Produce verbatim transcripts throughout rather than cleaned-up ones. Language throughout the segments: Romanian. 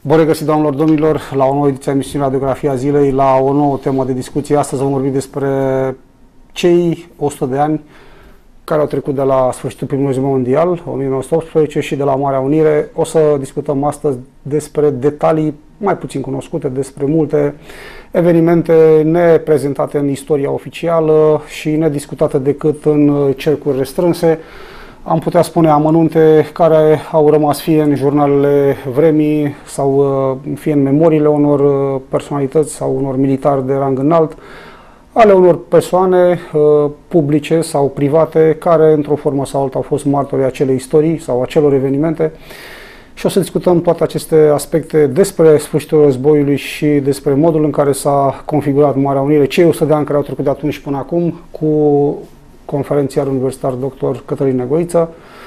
Bun regăsit, doamnelor, domnilor, la o nouă ediție a emisiunii Radiografia Zilei, la o nouă temă de discuție. Astăzi vom vorbi despre cei o sută de ani care au trecut de la sfârșitul primului război mondial, o mie nouă sute optsprezece, și de la Marea Unire. O să discutăm astăzi despre detalii mai puțin cunoscute, despre multe evenimente neprezentate în istoria oficială și nediscutate decât în cercuri restrânse. Am putea spune amănunte care au rămas fie în jurnalele vremii sau fie în memoriile unor personalități sau unor militari de rang înalt, ale unor persoane uh, publice sau private care, într-o formă sau alta, au fost martori acelei istorii sau acelor evenimente. Și o să discutăm toate aceste aspecte despre sfârșitul războiului și despre modul în care s-a configurat Marea Unire, cei o sută de ani care au trecut de atunci până acum, cu conferențiar universitar doctor Cătălin Negoiță,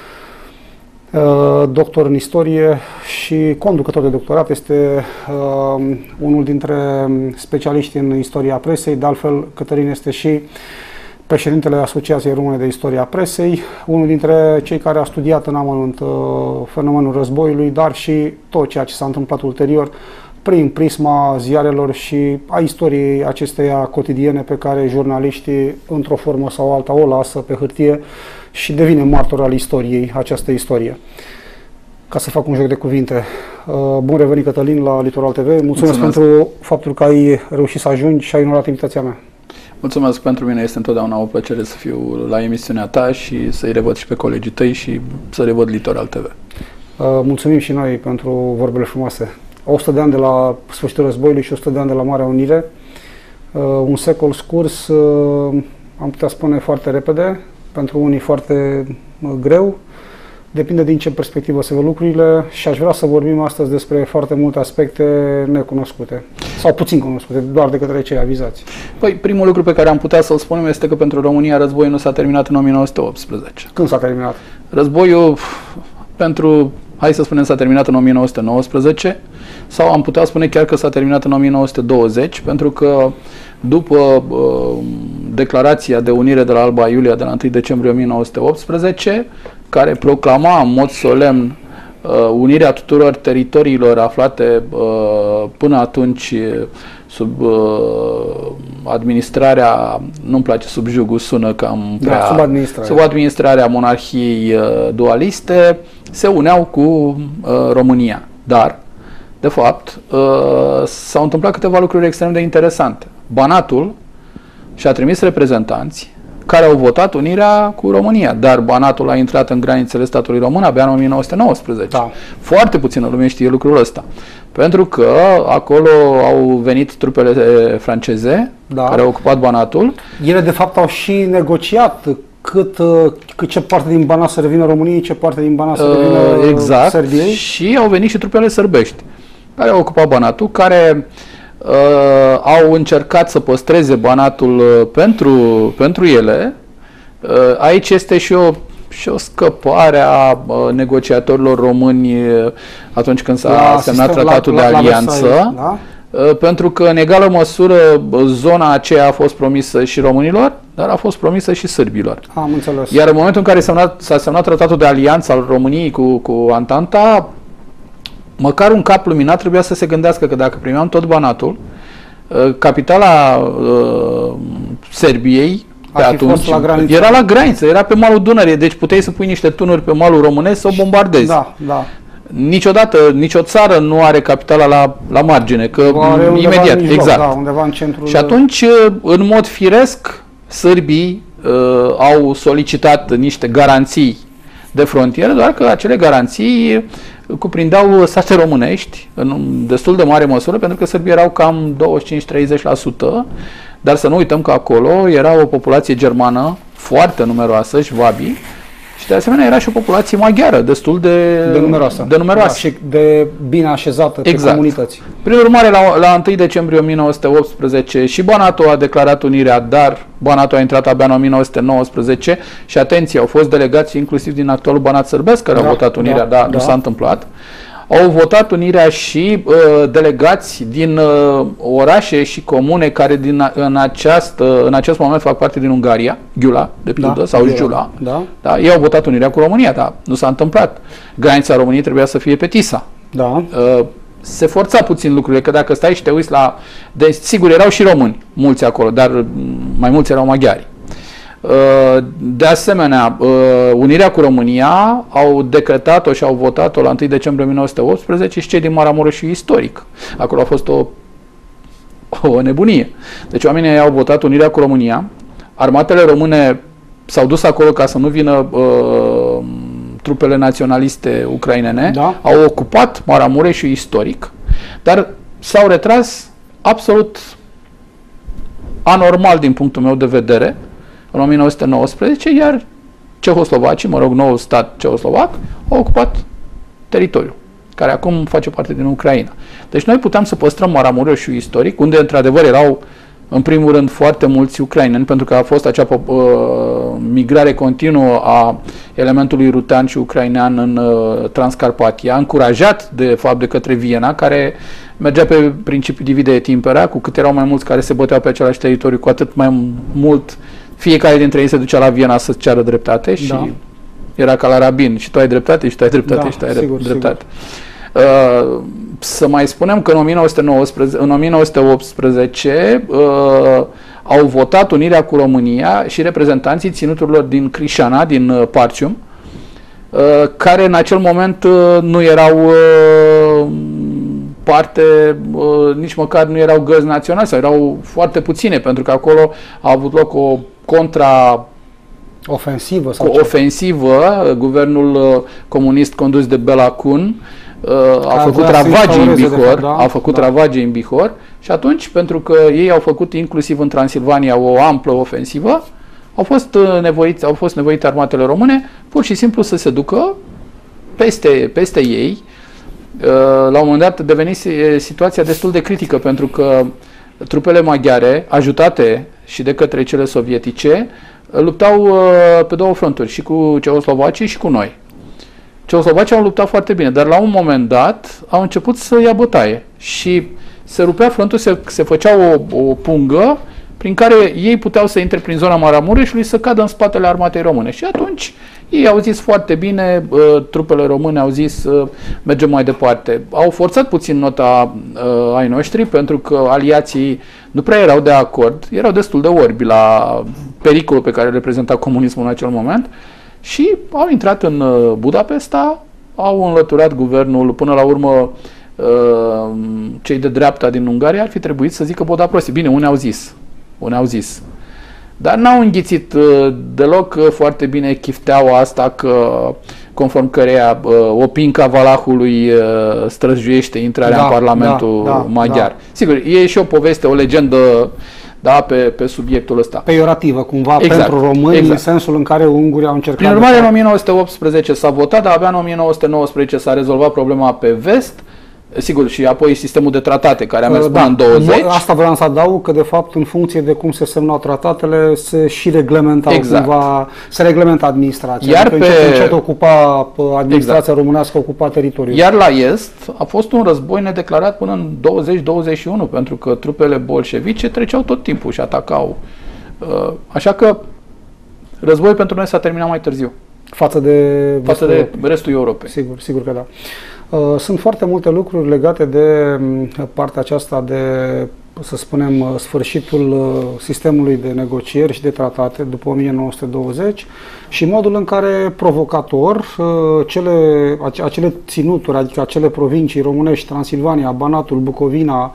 doctor în istorie și conducător de doctorat. Este uh, unul dintre specialiști în istoria presei. De altfel, Cătălin este și președintele Asociației Române de Istoria Presei, unul dintre cei care a studiat în amănunt uh, fenomenul războiului, dar și tot ceea ce s-a întâmplat ulterior prin prisma ziarelor și a istoriei acesteia cotidiene pe care jurnaliștii, într-o formă sau alta, o lasă pe hârtie și devine martor al istoriei, această istorie. Ca să fac un joc de cuvinte. Bun revenit, Cătălin, la Litoral T V. Mulțumesc, Mulțumesc pentru faptul că ai reușit să ajungi și ai onorat invitația mea. Mulțumesc, pentru mine este întotdeauna o plăcere să fiu la emisiunea ta și să-i revăd și pe colegii tăi și să revăd Litoral T V. Mulțumim și noi pentru vorbele frumoase. o sută de ani de la sfârșitul războiului și o sută de ani de la Marea Unire. Un secol scurs, am putea spune, foarte repede, pentru unii foarte greu. Depinde din ce perspectivă se văd lucrurile și aș vrea să vorbim astăzi despre foarte multe aspecte necunoscute sau puțin cunoscute, doar de către cei avizați. Păi, primul lucru pe care am putea să-l spunem este că pentru România războiul nu s-a terminat în o mie nouă sute optsprezece. Când s-a terminat? Războiul pentru, hai să spunem, s-a terminat în o mie nouă sute nouăsprezece sau am putea spune chiar că s-a terminat în o mie nouă sute douăzeci, pentru că după uh, declarația de unire de la Alba Iulia de la întâi decembrie o mie nouă sute optsprezece, care proclama în mod solemn uh, unirea tuturor teritoriilor aflate uh, până atunci sub uh, administrarea, nu-mi place sub jugul, sună cam prea, da, sub administrarea, sub administrarea monarhiei uh, dualiste, se uneau cu uh, România. Dar, de fapt, uh, s-au întâmplat câteva lucruri extrem de interesante. Banatul și-a trimis reprezentanți care au votat unirea cu România, dar Banatul a intrat în granițele statului român abia în o mie nouă sute nouăsprezece. Da. Foarte puțină lume știe lucrul ăsta, pentru că acolo au venit trupele franceze, da, care au ocupat Banatul. Ele, de fapt, au și negociat cât, cât ce parte din Banat să revină României, ce parte din Banat să revină uh, exact, Serbiei. Și au venit și trupele sărbești, care au ocupat Banatul, care Uh, au încercat să păstreze Banatul uh, pentru, pentru ele. Uh, aici este și o, și o scăpare a uh, negociatorilor români uh, atunci când s-a semnat tratatul la, la, de alianță, la da? uh, pentru că în egală măsură zona aceea a fost promisă și românilor, dar a fost promisă și sârbilor. Am înțeles. Iar în momentul în care s-a semnat, s-a semnat tratatul de alianță al României cu, cu Antanta, măcar un cap luminat trebuia să se gândească că dacă primeam tot Banatul, capitala uh, Serbiei pe atunci la era la graniță, era pe malul Dunării, deci puteai să pui niște tunuri pe malul românesc să o bombardezi. Da, da. Niciodată, nicio țară nu are capitala la, la margine, că imediat, mijloc, exact. Da, undeva în centrul. Și atunci, în mod firesc, sârbii uh, au solicitat niște garanții de frontieră, doar că acele garanții cuprindeau state românești în destul de mare măsură, pentru că sârbii erau cam douăzeci și cinci treizeci la sută, dar să nu uităm că acolo era o populație germană foarte numeroasă, șvabii, și de asemenea era și o populație maghiară destul de, de numeroasă, de numeroasă. Da, și de bine așezată pe exact. Comunități. Prin urmare, la, la întâi decembrie o mie nouă sute optsprezece și Banatul a declarat unirea, dar Banatul a intrat abia în o mie nouă sute nouăsprezece și, atenție, au fost delegații inclusiv din actualul Banat sârbesc care da, au votat unirea, da, dar da. nu s-a întâmplat. Au votat unirea și uh, delegați din uh, orașe și comune care din, în, această, în acest moment fac parte din Ungaria, Ghiula, de pildă, da, sau Giula. Da. Da, ei au votat unirea cu România, dar nu s-a întâmplat. Granița României trebuia să fie pe Tisa. Da. Uh, se forța puțin lucrurile, că dacă stai și te uiți la... De, sigur, erau și români, mulți acolo, dar mai mulți erau maghiari. De asemenea, unirea cu România au decretat-o și au votat-o la întâi decembrie o mie nouă sute optsprezece și cei din Maramureșul istoric. Acolo a fost o, o nebunie. Deci oamenii au votat unirea cu România, armatele române s-au dus acolo ca să nu vină uh, trupele naționaliste ucrainene, da. Au ocupat Maramureșul istoric, dar s-au retras absolut anormal din punctul meu de vedere în o mie nouă sute nouăsprezece, iar cehoslovacii, mă rog, noul stat cehoslovac, au ocupat teritoriul, care acum face parte din Ucraina. Deci noi puteam să păstrăm Maramureșul istoric, unde într-adevăr erau în primul rând foarte mulți ucraineni, pentru că a fost acea uh, migrare continuă a elementului rutean și ucrainean în uh, Transcarpatia, încurajat de fapt de către Viena, care mergea pe principiul divide et impera, cu cât erau mai mulți care se băteau pe același teritoriu, cu atât mai mult fiecare dintre ei se ducea la Viena să ceară dreptate și da. Era ca la rabin, și tu ai dreptate, și tu ai dreptate, da, și tu ai sigur, dreptate. Sigur. Uh, să mai spunem că în o mie nouă sute nouăsprezece, în o mie nouă sute optsprezece uh, au votat unirea cu România și reprezentanții ținuturilor din Crișana, din uh, Parcium, uh, care în acel moment uh, nu erau uh, parte, uh, nici măcar nu erau gărzi naționale, sau erau foarte puține, pentru că acolo a avut loc o contra ofensivă, sau o ofensivă, guvernul comunist condus de Bela Kun a făcut ravagii în Bihor, da, a făcut da. ravagii în Bihor și atunci, pentru că ei au făcut inclusiv în Transilvania o amplă ofensivă, au fost nevoiți, au fost nevoite armatele române pur și simplu să se ducă peste, peste ei. La un moment dat devenise situația destul de critică, pentru că trupele maghiare, ajutate și de către cele sovietice, luptau pe două fronturi, și cu cehoslovacii și cu noi. Cehoslovacii au luptat foarte bine, dar la un moment dat au început să ia bătaie și se rupea frontul, se, se făcea o, o pungă prin care ei puteau să intre prin zona Maramureșului, să cadă în spatele armatei române. Și atunci ei au zis foarte bine, uh, trupele române au zis uh, mergem mai departe. Au forțat puțin nota uh, ai noștri, pentru că aliații nu prea erau de acord, erau destul de orbi la pericolul pe care reprezenta comunismul în acel moment și au intrat în uh, Budapesta, au înlăturat guvernul, până la urmă uh, cei de dreapta din Ungaria ar fi trebuit să zică boda prostii. Bine, unii au zis, unii au zis. Dar n-au înghițit uh, deloc uh, foarte bine chifteaua asta, că conform căreia uh, o pinca Valahului uh, străjuiește intrarea da, în Parlamentul da, da, maghiar. Da. Sigur, e și o poveste, o legendă, da, pe, pe subiectul ăsta. Peiorativă, cumva, exact, pentru români, exact. În sensul în care ungurii au încercat... Prin urmare, în o mie nouă sute optsprezece s-a votat, dar abia în o mie nouă sute nouăsprezece s-a rezolvat problema pe vest. Sigur, și apoi sistemul de tratate, care a mers până da, în douăzeci. Asta vreau să adaug, că de fapt, în funcție de cum se semnau tratatele, se și reglementau exact. Cumva, se reglementa administrația. Iar adică pe... încet, încet ocupa administrația exact. românească, ocupa teritoriul. Iar la est a fost un război nedeclarat până în douăzeci douăzeci și unu, pentru că trupele bolșevice treceau tot timpul și atacau. Așa că războiul pentru noi s-a terminat mai târziu. Față de, față de restul Europei. Sigur, sigur că da. Sunt foarte multe lucruri legate de partea aceasta de, să spunem, sfârșitul sistemului de negocieri și de tratate după o mie nouă sute douăzeci și modul în care provocator cele, acele ținuturi, adică acele provincii românești, Transilvania, Banatul, Bucovina,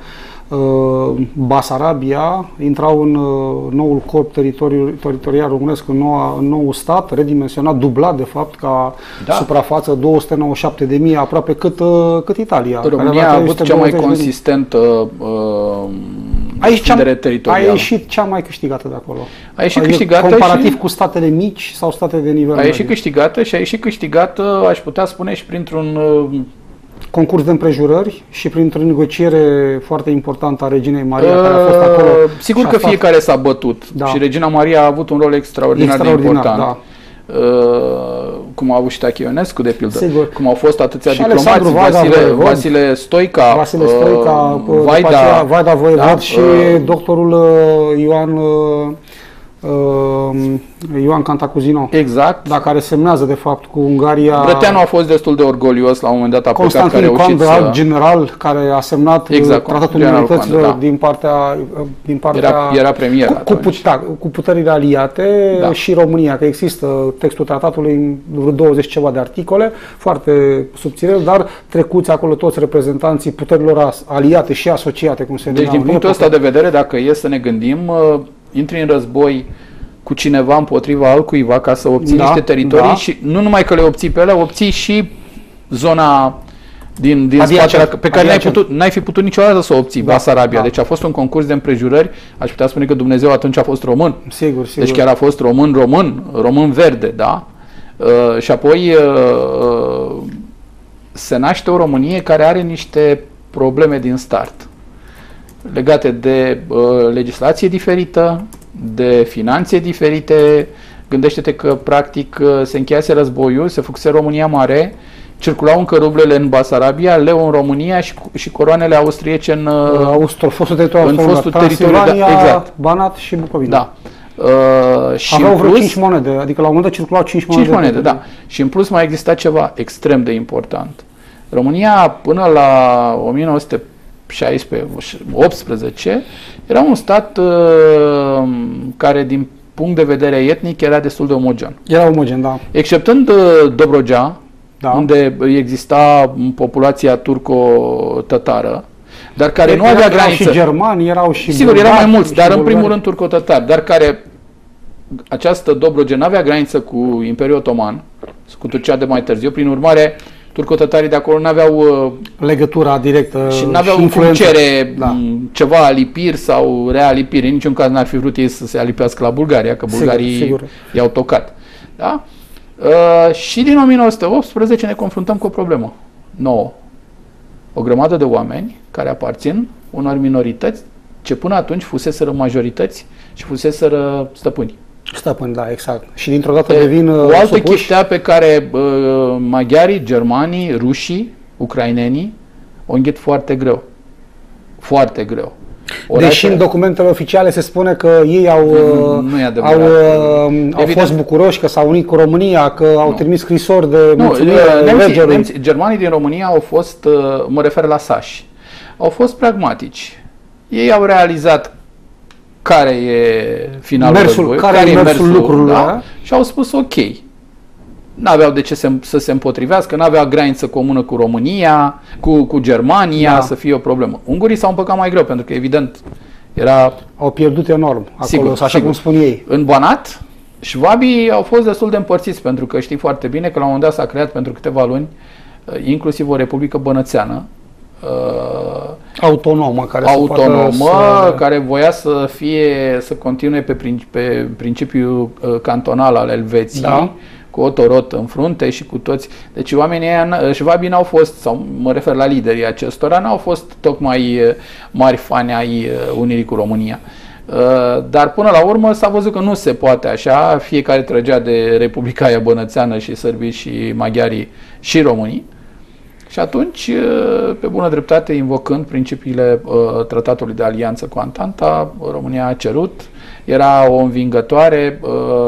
Basarabia, intrau în noul corp teritorial românesc, în, noua, în nou stat, redimensionat, dublat de fapt ca da. suprafață, două sute nouăzeci și șapte de mii, aproape cât, cât Italia. România a avut cea mai consistentă uh, extindere teritorială. A ieșit cea mai câștigată de acolo. A ieșit câștigată comparativ și, cu statele mici sau state de nivel A ieșit câștigată și a ieșit câștigată, aș putea spune, și printr-un uh, concurs de împrejurări și printr-o negociere foarte importantă a Reginei Maria, uh, care a fost acolo. Sigur că stat... fiecare s-a bătut da. și Regina Maria a avut un rol extraordinar, extraordinar de important. Da. Uh, cum a avut și Tache Ionescu, de pildă. Sigur. Cum au fost atâția și diplomați, Vasile, Vasile Stoica, Vasile Stoica, uh, Vaida, Vaida Voievod da, și uh, doctorul uh, Ioan uh, Ioan Cantacuzino. Exact. Da, care semnează de fapt cu Ungaria. Brăteanu a fost destul de orgolios la un moment dat, a plecat, Constantin care a reușit Coandă, să... general, care a semnat exact, tratatul general minorităților Coandă, da. din partea, din partea era, era premier cu, cu, put, da, cu puterile aliate, da. Și România, că există textul tratatului în vreo douăzeci ceva de articole, foarte subțire, dar trecuți acolo toți reprezentanții puterilor aliate și asociate, cum se Deci din punctul ăsta de vedere, dacă e să ne gândim, uh, intri în război cu cineva împotriva altcuiva ca să obții da, niște teritorii da. Și nu numai că le obții pe ele, obții și zona din, din spatele pe care n-ai, putut, n-ai fi putut niciodată să o obții, da, Basarabia. Da. Deci a fost un concurs de împrejurări, aș putea spune că Dumnezeu atunci a fost român. Sigur, sigur. Deci chiar a fost român, român, român verde, da? Uh, și apoi uh, se naște o Românie care are niște probleme din start, legate de uh, legislație diferită, de finanțe diferite. Gândește-te că practic se încheiase războiul, se făcuse România mare, circulau încă rublele în Basarabia, leu în România și, și coroanele austriece în, Austro, fostul teritoriu, în fostul teritoriu, da, exact. Banat și Bucovina. Da. Uh, și aveau vreo plus, cinci monede, adică la un moment dat circulau cinci monede. cinci monede, da. Și în plus mai exista ceva extrem de important. România până la o mie nouă sute șaisprezece optsprezece era un stat uh, care din punct de vedere etnic era destul de omogen. Era omogen, da. Exceptând uh, Dobrogea, da. Unde exista populația turco-tătară, dar care de nu avea graniță. Erau și germani, erau și sigur, erau mai mulți, dar în primul rând turco-tătari, dar care această Dobrogea nu avea graniță cu Imperiul Otoman, cu Turcia de mai târziu, prin urmare turco-tătarii de acolo n-aveau uh, legătura directă și n-aveau cum cere da. ceva alipiri sau realipiri. În niciun caz n-ar fi vrut ei să se alipească la Bulgaria, că bulgarii sigur, sigur. i-au tocat. Da? Uh, și din o mie nouă sute optsprezece ne confruntăm cu o problemă nouă. O grămadă de oameni care aparțin unor minorități ce până atunci fuseseră majorități și fuseseră stăpâni. Stăpâni, da, exact. Și dintr-o dată devin o altă supuși. chestia pe care uh, maghiarii, germanii, rușii, ucrainenii o înghit foarte greu. Foarte greu. O Deși în documentele oficiale se spune că ei au, nu, nu au, au fost bucuroși, că s-au unit cu România, că au nu. trimis scrisori de mulțumire nemții, nemții, germanii din România au fost, mă refer la sași, au fost pragmatici. Ei au realizat care e finalul mersul, război, care, care e mersul, mersul lucrurilor, da? Și au spus ok. N-aveau de ce se, să se împotrivească, n-avea graniță comună cu România, cu, cu Germania, da. Să fie o problemă. Ungurii s-au împăcat mai greu, pentru că evident era... Au pierdut enorm acolo, sigur, așa sigur. Cum spun ei. În Banat, șvabii au fost destul de împărțiți, pentru că știi foarte bine că la un moment dat s-a creat pentru câteva luni, inclusiv o republică bănățeană, uh, autonomă, care, autonomă să... care voia să fie, să continue pe, principi, pe principiul uh, cantonal al Elveției, da. Cu Otorot în frunte și cu toți. Deci oamenii ăia, șvabii n-au fost, sau mă refer la liderii acestora, n-au fost tocmai mari fani ai unirii cu România. Dar până la urmă s-a văzut că nu se poate așa, fiecare trăgea de Republica aia bănățeană și sârbii și maghiarii și românii. Și atunci, pe bună dreptate, invocând principiile tratatului de alianță cu Antanta, România a cerut, era o învingătoare,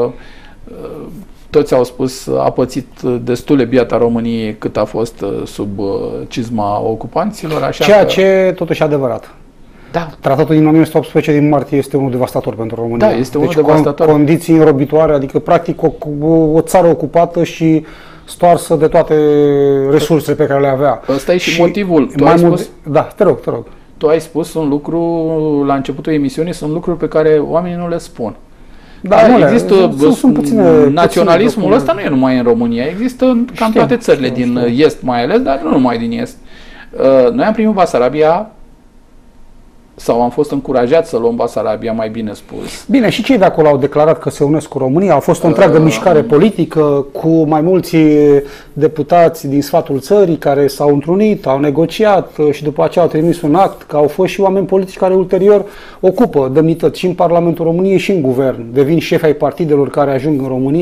toți au spus, a pățit destule biata României cât a fost sub cizma ocupanților. Așa Ceea că... ce totuși adevărat. Da. Tratatul din o mie nouă sute optsprezece din martie este unul devastator pentru România. Da, este unul deci devastator. Condiții înrobitoare, adică practic o, o țară ocupată și stoarsă de toate resursele pe care le avea. Ăsta e și, și motivul. Tu ai mult, spus... Da, te rog, te rog. Tu ai spus un lucru la începutul emisiunii, sunt lucruri pe care oamenii nu le spun. Da, da există sunt, sunt puține, naționalismul puține ăsta nu e numai în România, există în cam știu, toate țările știu, din știu. Est mai ales, dar nu numai din Est. Noi am primit Basarabia, sau am fost încurajați să luăm Basarabia, mai bine spus. Bine, și cei de acolo au declarat că se unesc cu România, a fost o întreagă uh, mișcare politică cu mai mulți deputați din sfatul țării care s-au întrunit, au negociat și după aceea au trimis un act, că au fost și oameni politici care ulterior ocupă demnități și în Parlamentul României și în guvern. Devin șefi ai partidelor care ajung în România,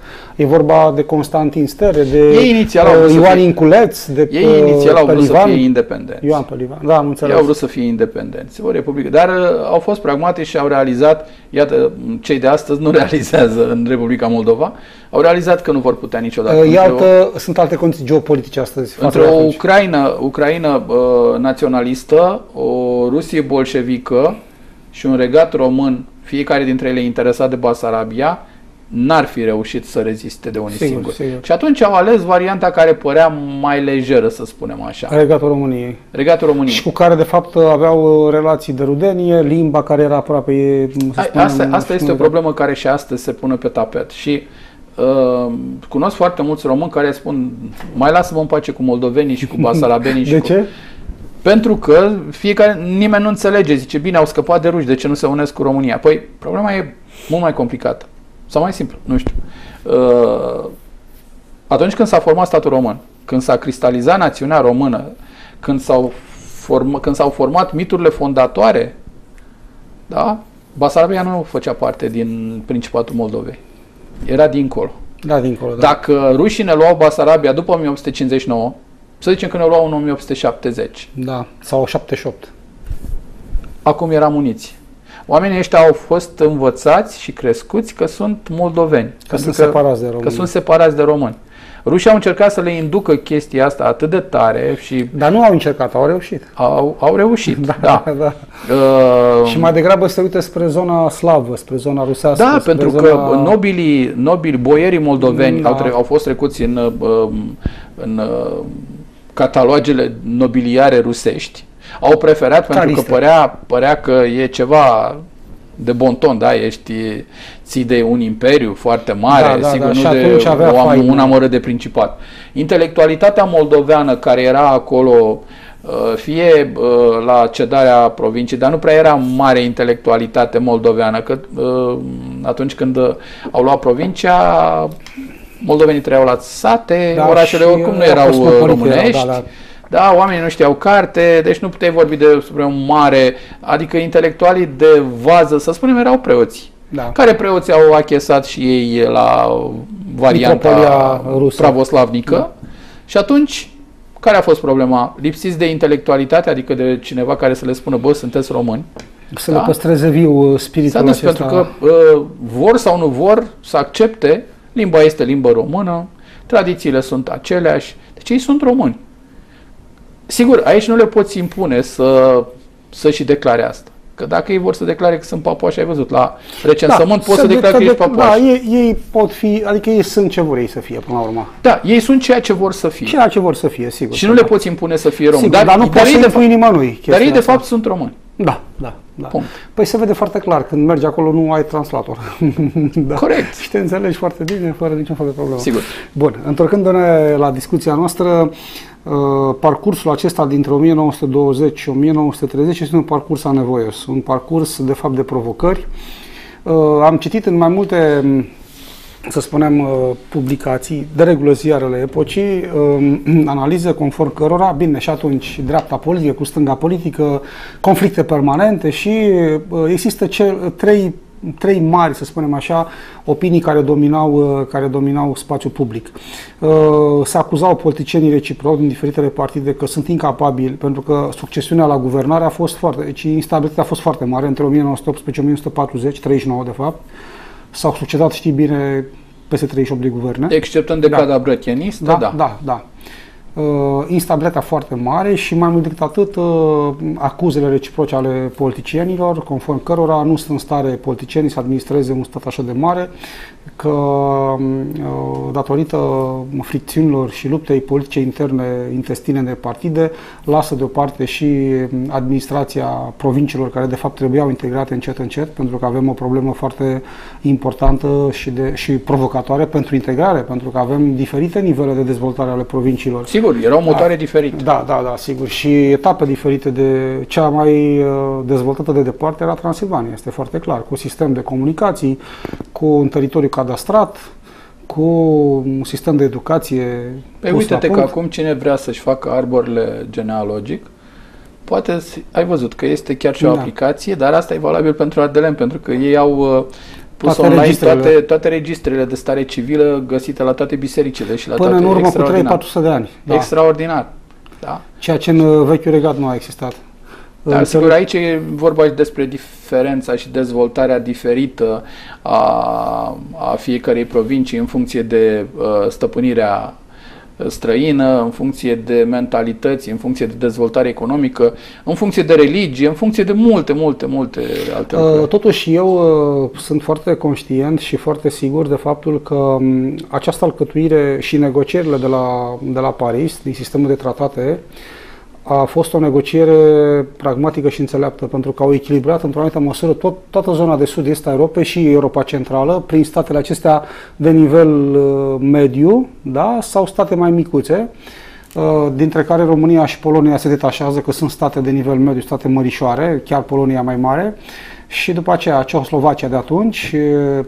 E vorba de Constantin Stere, de ei inițial au uh, Ioan fie, Inculeț, de ei inițial au vrut Pelivan. să fie independenți. Ioan Pelivan, da, am înțeles. Ei au vrut să fie independenți, o republică, dar uh, au fost pragmatici și au realizat, iată, cei de astăzi nu realizează în Republica Moldova, au realizat că nu vor putea niciodată. Uh, altă, o, sunt alte condiții geopolitice astăzi. Între o Ucraina, Ucraina uh, naționalistă, o Rusie bolșevică și un regat român, fiecare dintre ele interesat de Basarabia, n-ar fi reușit să reziste de unii sigur, singuri. Sigur. Și atunci au ales varianta care părea mai lejeră, să spunem așa. Regatul României. Regatul României. Și cu care, de fapt, aveau relații de rudenie, limba care era aproape... Să spunem, asta asta este o problemă care și astăzi se pune pe tapet. Și uh, cunosc foarte mulți români care spun, mai lasă-mă în pace cu moldovenii și cu basarabenii. De și ce? Cu... Pentru că fiecare, nimeni nu înțelege. Zice, bine, au scăpat de ruși, de ce nu se unesc cu România? Păi, problema e mult mai complicată. Sau mai simplu, nu știu. Uh, atunci când s-a format statul român, când s-a cristalizat națiunea română, când s-au, form- când s-au format miturile fondatoare, da? Basarabia nu făcea parte din Principatul Moldovei. Era dincolo. Da, dincolo, da. Dacă rușii ne luau Basarabia după o mie opt sute cincizeci și nouă, să zicem că ne luau în o mie opt sute șaptezeci. Da, sau șaptezeci și opt. Acum era muniție. Oamenii ăștia au fost învățați și crescuți că sunt moldoveni. Că sunt separați de români. Că sunt separați de români. Rușii au încercat să le inducă chestia asta atât de tare și... Dar nu au încercat, au reușit. Au, au reușit, da. da. da. Uh, și mai degrabă se uită spre zona slavă, spre zona rusească. Da, pentru zona... că nobilii, nobili, boierii moldoveni da. au, tre- au fost trecuți în, în catalogele nobiliare rusești. Au preferat pentru Cariste. că părea, părea că e ceva de bon ton, da, ești, ții de un imperiu foarte mare, da, da, sigur, da. nu Și de avea o, un amărât de principat. Intelectualitatea moldoveană care era acolo, fie la cedarea provinciei, dar nu prea era mare intelectualitate moldoveană, că atunci când au luat provincia, moldovenii trăiau la sate, da, orașele oricum nu erau românești. Da, da. Da, oamenii nu știau carte, deci nu puteai vorbi despre un mare, adică intelectualii de vază, să spunem, erau preoți. Da. Care preoții au achesat și ei la varianta pravoslavnică. Da. Și atunci, care a fost problema? Lipsiți de intelectualitate, adică de cineva care să le spună, bă, sunteți români. Să da? le păstreze viu spiritul S-a dus acesta. pentru că uh, vor sau nu vor să accepte, limba este limbă română, tradițiile sunt aceleași, deci ei sunt români. Sigur, aici nu le poți impune să, să și declare asta. Că dacă ei vor să declare că sunt papuași, ai văzut, la recensământ da, poți să declare că ești papuaș. Da, ei, ei pot fi, adică ei sunt ce vor ei să fie până la urmă. Da, ei sunt ceea ce vor să fie. Ceea ce vor să fie, sigur. Și nu le poți impune să fie români. Sigur, dar, dar nu poți să impui nimănui. Dar ei de fapt sunt români. Da, da, da. Punct. Păi se vede foarte clar, când mergi acolo nu ai translator. Da. Corect. Și te înțelegi foarte bine, fără niciun fel de problemă. Sigur. Bun, întorcându-ne la discuția noastră, parcursul acesta dintre o mie nouă sute douăzeci și o mie nouă sute treizeci este un parcurs anevoios, un parcurs de fapt de provocări. Am citit în mai multe, să spunem, publicații, de regulă ziarele epocii, analize conform cărora, bine, și atunci dreapta politică cu stânga politică, conflicte permanente și există cel, trei, trei mari, să spunem așa, opinii care dominau, care dominau spațiul public. Se acuzau politicienii reciproc din diferitele partide că sunt incapabili, pentru că succesiunea la guvernare a fost foarte, deci instabilitatea a fost foarte mare între o mie nouă sute optsprezece și o mie nouă sute patruzeci, treizeci și nouă de fapt. S-au succedat, știi bine, peste treizeci și opt de guverne. Exceptând decada da. brătianistă, da. Da, da, da. Uh, instabilitatea foarte mare și mai mult decât atât uh, acuzele reciproce ale politicienilor, conform cărora nu sunt în stare politicienii să administreze un stat așa de mare, că uh, datorită fricțiunilor și luptei politice interne, intestine de partide, lasă deoparte și administrația provinciilor care de fapt trebuiau integrate încet încet, pentru că avem o problemă foarte importantă și, de, și provocatoare pentru integrare, pentru că avem diferite nivele de dezvoltare ale provinciilor. Sigur, erau motoare da, diferite. Da, da, da, sigur. Și etape diferite de cea mai dezvoltată de departe era Transilvania, este foarte clar, cu sistem de comunicații, cu un teritoriu cadastrat, cu un sistem de educație. Păi uite-te că acum cine vrea să-și facă arborele genealogic, poate, ai văzut că este chiar și o da. aplicație, dar asta e valabil pentru Ardelen, pentru că ei au pus toate online registrele. toate, toate registrele de stare civilă găsite la toate bisericile și la Până toate. în urmă cu trei Extraordinar. patru sute de ani. Da. Extraordinar. Da. Ceea ce în Vechiul Regat nu a existat. Da, sigur, aici e vorba și despre diferența și dezvoltarea diferită a, a fiecărei provincii în funcție de uh, stăpânirea străină, în funcție de mentalități, în funcție de dezvoltare economică, în funcție de religie, în funcție de multe, multe, multe alte lucruri. Uh, totuși eu uh, sunt foarte conștient și foarte sigur de faptul că um, această alcătuire și negocierile de la, de la Paris, din sistemul de tratate, a fost o negociere pragmatică și înțeleaptă, pentru că au echilibrat într-o anumită măsură tot, toată zona de sud-est a Europei și Europa Centrală, prin statele acestea de nivel uh, mediu, da? Sau state mai micuțe, uh, dintre care România și Polonia se detașează, că sunt state de nivel mediu, state mărișoare, chiar Polonia mai mare. Și după aceea Ceoslovacia de atunci,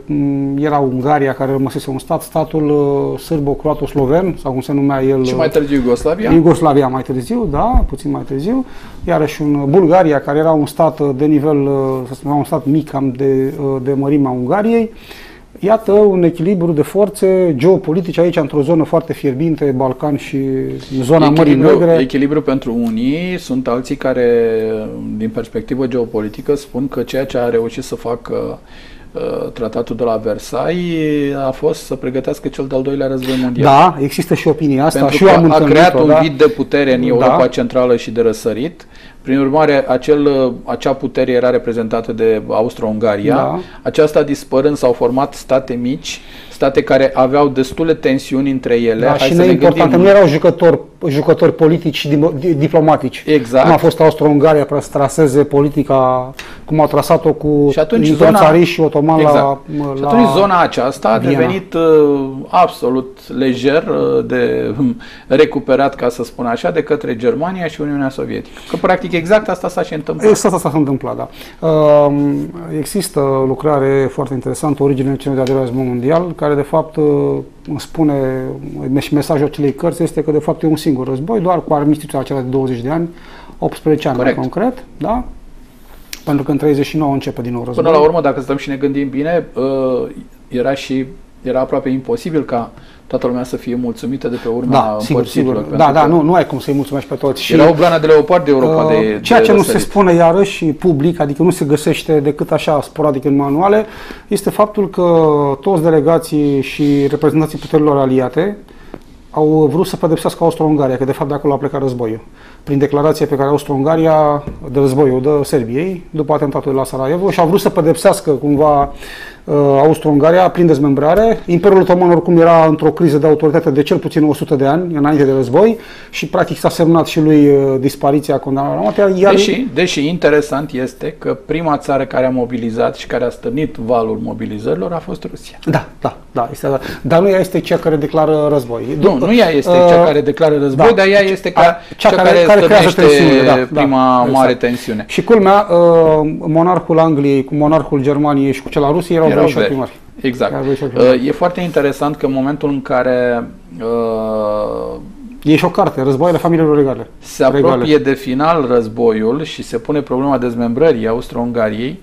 era Ungaria care rămăsese un stat, statul sârbo-croato-sloven, sau cum se numea el. Și mai târziu Iugoslavia. Iugoslavia mai târziu, da, puțin mai târziu. Iarăși un Bulgaria, care era un stat de nivel, să spunem, un stat mic, cam de, de mărimea Ungariei. Iată un echilibru de forțe geopolitice aici, într-o zonă foarte fierbinte, Balcan și zona Mării Negre. Echilibru pentru unii, sunt alții care, din perspectivă geopolitică, spun că ceea ce a reușit să facă uh, tratatul de la Versailles a fost să pregătească cel de-al doilea război mondial. Da, există și opinia asta. Pentru și că eu am a creat un da? vid de putere în Europa da. Centrală și de răsărit. Prin urmare, acel, acea putere era reprezentată de Austro-Ungaria. Da. Aceasta dispărând, s-au format state mici, state care aveau destule tensiuni între ele. Da, Hai și să ne neimportant, gândim. nu erau jucători, jucători politici și diplomatici. Exact. Cum a fost Austro-Ungaria să traseze politica, cum au trasat-o cu țarii și otomani exact. la, la... Și atunci zona aceasta a Viena. devenit uh, absolut lejer uh, de um, recuperat, ca să spun așa, de către Germania și Uniunea Sovietică. Că practic exact asta s-a și întâmplat. Exact asta s-a întâmplat, da. Uh, există o lucrare foarte interesantă, Originea celui de-al doilea război mondial, care de fapt uh, spune, și mesajul acelei cărți este că de fapt e un singur război, doar cu armistițiul acela de douăzeci de ani, optsprezece ani mai concret, da? Pentru că în treizeci și nouă începe din nou război. Până la urmă, dacă stăm și ne gândim bine, uh, era și era aproape imposibil ca toată lumea să fie mulțumită de pe urma da, sigur, sigur. Da, da, nu, nu ai cum să-i mulțumești pe toți. Era o blană de leopard de Europa uh, de Ceea de ce răsărit. Nu se spune iarăși public, adică nu se găsește decât așa sporadic în manuale, este faptul că toți delegații și reprezentanții puterilor aliate au vrut să pedepsească Austro-Ungaria, că de fapt de acolo a plecat războiul. Prin declarația pe care Austro-Ungaria, de războiul de Serbiei, după atentatul de la Sarajevo, și au vrut să pedepsească cumva Austro-Ungaria prin dezmembrare. Imperiul Otoman oricum era într-o criză de autoritate de cel puțin o sută de ani înainte de război și practic s-a semnat și lui dispariția, condamnarea moartea. Deși, deși interesant este că prima țară care a mobilizat și care a stârnit valul mobilizărilor a fost Rusia. Da, da, da. Este, da. Dar nu ea este cea care declară război. Nu, nu ea este uh, cea care declară război, da, dar ea este ca, cea, cea care, care, care creează tensiune, da, prima da, mare exact. tensiune. Și culmea, uh, monarhul Angliei cu monarhul Germaniei și cu cel al Rusiei erau verișori primari. Exact. Uh, e foarte interesant că în momentul în care uh, e și o carte, Războaiele familiilor regale. Se apropie regale. de final războiul și se pune problema dezmembrării Austro-Ungariei,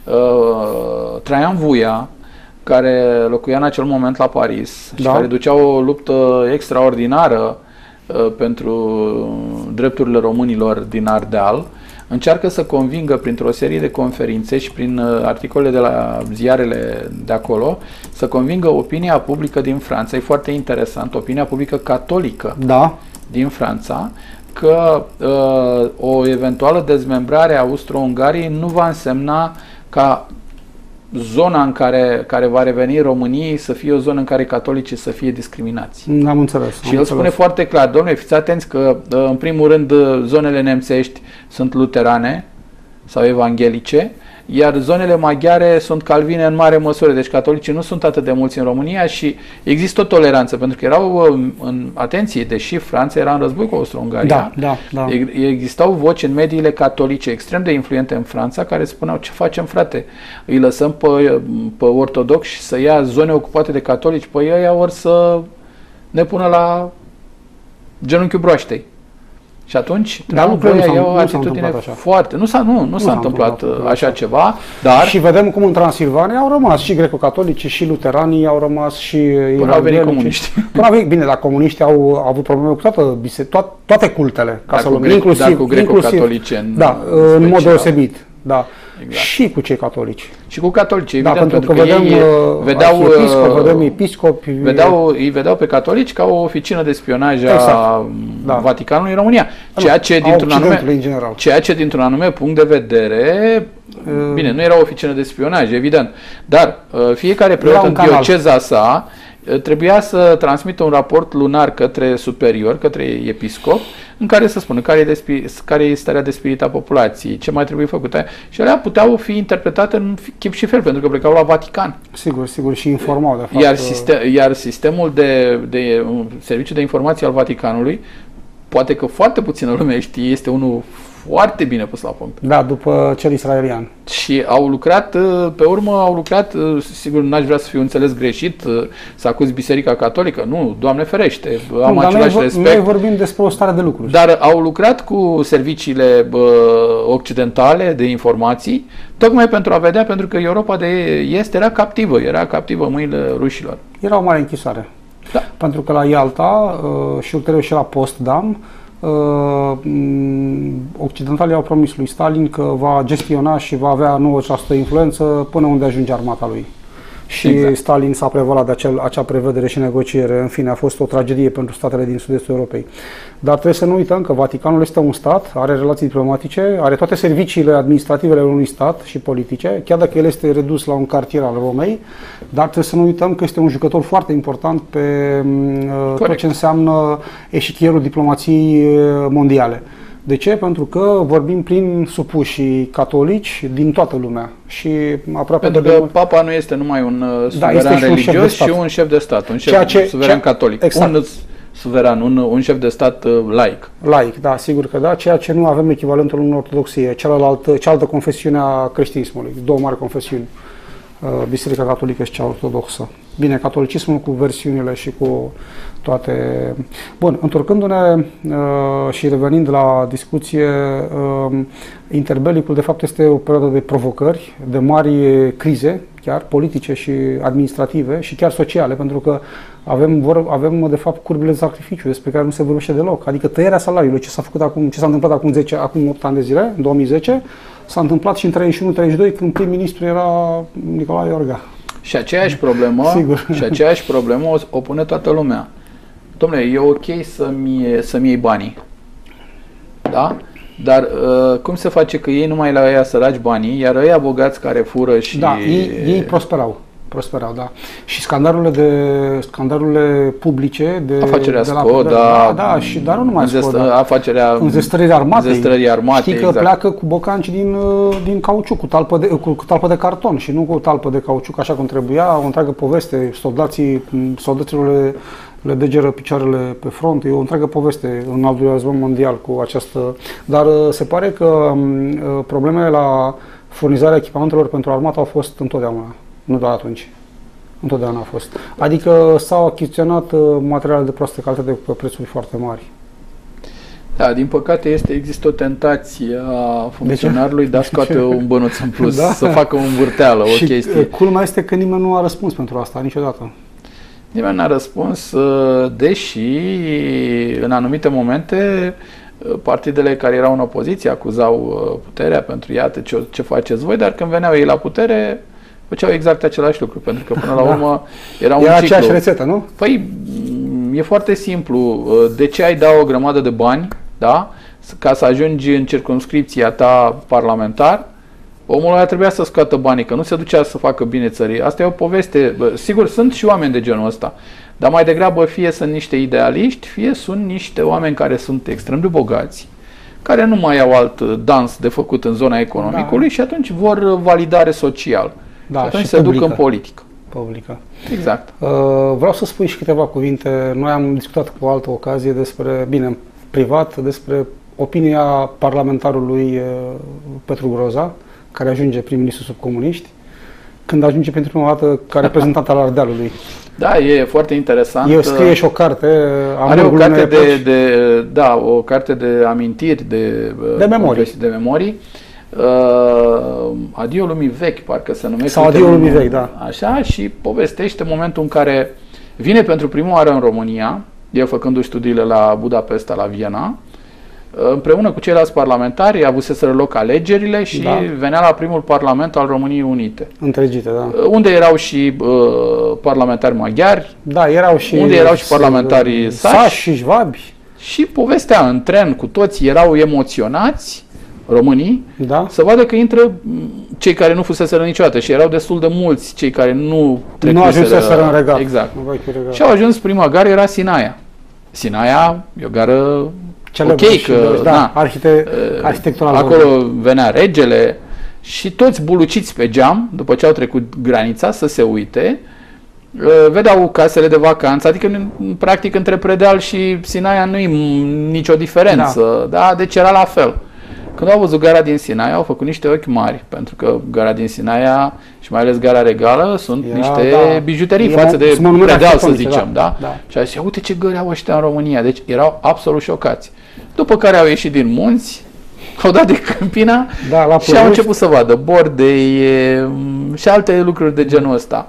uh, Traian Vuia, care locuia în acel moment la Paris da. și care ducea o luptă extraordinară uh, pentru drepturile românilor din Ardeal, încearcă să convingă printr-o serie de conferințe și prin uh, articole de la ziarele de acolo, să convingă opinia publică din Franța, e foarte interesant, opinia publică catolică da. din Franța, că uh, o eventuală dezmembrare a Austro-Ungariei nu va însemna ca zona în care, care va reveni României să fie o zonă în care catolicii să fie discriminați. Am înțeles. Și el spune foarte clar, domnule, fiți atenți că, în primul rând, zonele nemțești sunt luterane sau evanghelice, iar zonele maghiare sunt calvine în mare măsură, deci catolicii nu sunt atât de mulți în România și există o toleranță, pentru că erau, în atenție, deși Franța era în război cu Austro-Ungaria, da, da, da. existau voci în mediile catolice extrem de influente în Franța care spuneau, ce facem, frate? Îi lăsăm pe, pe ortodoxi să ia zone ocupate de catolici, pe ei ori să ne pună la genunchiul broaștei. Și atunci Dar lucrurile nu iau o atitudine foarte... Nu s-a, nu, nu s-a întâmplat așa ceva, dar... Și vedem cum în Transilvania au rămas și greco-catolici, și luteranii au rămas, și... Până au venit comuniști. Până au venit, bine, dar comuniștii au, au avut probleme cu toată, toate, toate cultele, ca dar să cu, luăm, inclusiv, dar cu greco-catolici în da, în mod deosebit. Da. Exact. Și cu cei catolici. Și cu catolici, evident, da, pentru, pentru că, că vedem, ei vedeau, episcop, vedem episcopi, vedeau, îi vedeau pe catolici ca o oficină de spionaj a exact. da. Vaticanului în România. Ceea ce, dintr-un anume, ceea ce dintr-un anume punct de vedere, uh, bine, nu era o oficină de spionaj, evident, dar uh, fiecare preot în dioceza sa trebuia să transmită un raport lunar către superior, către episcop, în care să spună care e, care e starea de spirit a populației, ce mai trebuie făcut. Și alea puteau fi interpretate în chip și fel, pentru că plecau la Vatican. Sigur, sigur, și informau, de fapt. Iar, sistem, iar sistemul de, de serviciu de informație al Vaticanului, poate că foarte puțină lume știe, este unul foarte bine pus la punct. Da, după cel israelian. Și au lucrat, pe urmă au lucrat, sigur n-aș vrea să fiu înțeles greșit, să acuz Biserica Catolică, nu, Doamne ferește, am nu, același noi, respect. Noi vorbim despre o stare de lucruri. Dar au lucrat cu serviciile bă, occidentale de informații, tocmai pentru a vedea, pentru că Europa de Est era captivă, era captivă în mâinile rușilor. Era o mare închisoare. Da. Pentru că la Ialta uh, și ulterior și la Potsdam, Uh, occidentalii au promis lui Stalin că va gestiona și va avea nouăzeci la sută influență până unde ajunge armata lui. Și exact. Stalin s-a prevalat de acel, acea prevedere și negociere. În fine, a fost o tragedie pentru statele din sud-estul Europei. Dar trebuie să nu uităm că Vaticanul este un stat, are relații diplomatice, are toate serviciile administrative ale unui stat și politice, chiar dacă el este redus la un cartier al Romei, dar trebuie să nu uităm că este un jucător foarte important pe uh, tot ce înseamnă eșichierul diplomației mondiale. De ce? Pentru că vorbim prin supuși catolici din toată lumea. Și aproape Pentru de că Papa nu este numai un suveran da, religios și un șef de stat, un șef ce, suveran ce, catolic. Exact. Un suveran, un, un șef de stat laic. Laic, da, sigur că da, ceea ce nu avem echivalentul în ortodoxie, cealaltă, cealaltă confesiune a creștinismului, două mari confesiuni, Biserica Catolică și cea ortodoxă. Bine, catolicismul cu versiunile și cu toate... Bun, întorcându-ne uh, și revenind la discuție, uh, interbelicul de fapt este o perioadă de provocări, de mari crize, chiar politice și administrative și chiar sociale, pentru că avem, vor, avem de fapt curbile de sacrificiu despre care nu se vorbește deloc, adică tăierea salariului, ce s-a făcut acum, ce s-a întâmplat acum zece, acum opt ani de zile, în două mii zece, s-a întâmplat și în treizeci și unu treizeci și doi când prim-ministru era Nicolae Iorga. Și aceeași problemă, și aceeași problemă o, o pune toată lumea. Dom'le, e ok să-mi, să-mi iei banii, da? Dar uh, cum se face că ei numai la ăia săraci banii, iar ăia bogați care fură și... Da, ei, ei prosperau. prosperau, da. Și scandalurile de scandalurile publice de afacerea de la, Scoda, de, da, da, și dar nu numai Scoda, afacerea înzestrării armatei. Înzestrării armatei. Știi că exact. pleacă cu bocanci din din cauciuc, cu talpă de cu, cu talpă de carton și nu cu talpă de cauciuc așa cum trebuia, o întreagă poveste, soldații soldaților le, le degeră picioarele pe front, e o întreagă poveste în al doilea război mondial cu această, dar se pare că problemele la furnizarea echipamentelor pentru armată au fost întotdeauna. Nu doar atunci. Întotdeauna a fost. Adică s-au achiziționat materiale de proastă calitate cu prețuri foarte mari. Da, din păcate este, există o tentație a funcționarului de, de a scoate de un bănuț în plus, da? Să facă o învârteală, o și chestie. Culmea este că nimeni nu a răspuns pentru asta, niciodată. Nimeni n-a răspuns, deși în anumite momente partidele care erau în opoziție acuzau puterea pentru iată ce, ce faceți voi, dar când veneau ei la putere făceau exact același lucru, pentru că până la da. urmă era un era ciclu. aceeași rețetă, nu? Păi, e foarte simplu. De ce ai da o grămadă de bani, da? Ca să ajungi în circumscripția ta parlamentar, omul ăla trebuia să scoată banii, că nu se ducea să facă bine țării. Asta e o poveste. Sigur, sunt și oameni de genul ăsta, dar mai degrabă fie sunt niște idealiști, fie sunt niște oameni care sunt extrem de bogați, care nu mai au alt dans de făcut în zona economicului da. și atunci vor validare social. Da, și atunci și se publică. duc în politică. Publică. Exact. Uh, vreau să spui și câteva cuvinte. Noi am discutat cu o altă ocazie despre, bine, în privat, despre opinia parlamentarului uh, Petru Groza, care ajunge prim-ministru sub comuniști, când ajunge pentru prima dată ca reprezentant al Ardealului. Da, e foarte interesant. Eu scrie și o carte. Are o carte de, de, da, o carte de amintiri, de, de memorii. De memorii. Uh, Adio lumii vechi, parcă se numește. Sau Adio lumii vechi, da. Așa, și povestește momentul în care vine pentru prima oară în România, el făcându-și studiile la Budapesta, la Viena, împreună cu ceilalți parlamentari, avuseseră loc alegerile și da. venea la primul parlament al României Unite. Întregite, da. Unde erau și uh, parlamentari maghiari, da, erau și unde erau și parlamentarii sași, sași și șvabi. Și povestea în tren cu toți, erau emoționați, românii, da. să vadă că intră cei care nu fuseseră niciodată și erau destul de mulți cei care nu trecuseră. Nu ajunseseră în regat. Exact. Și au ajuns, prima gară era Sinaia. Sinaia e o gară celebră, ok, și că da, na, arhite, arhitectural. Acolo venea regele și toți buluciți pe geam, după ce au trecut granița, să se uite, vedeau casele de vacanță, adică practic între Predeal și Sinaia nu e nicio diferență, da. Da? Deci era la fel. Când au văzut gara din Sinaia, au făcut niște ochi mari, pentru că gara din Sinaia și mai ales gara regală sunt era, niște da, bijuterii față de Predeal, să zicem, da? Da? Da. Și a zis, uite ce gări au ăștia în România, deci erau absolut șocați. După care au ieșit din munți, au dat de Câmpina da, la și au început să vadă bordei și alte lucruri de genul ăsta.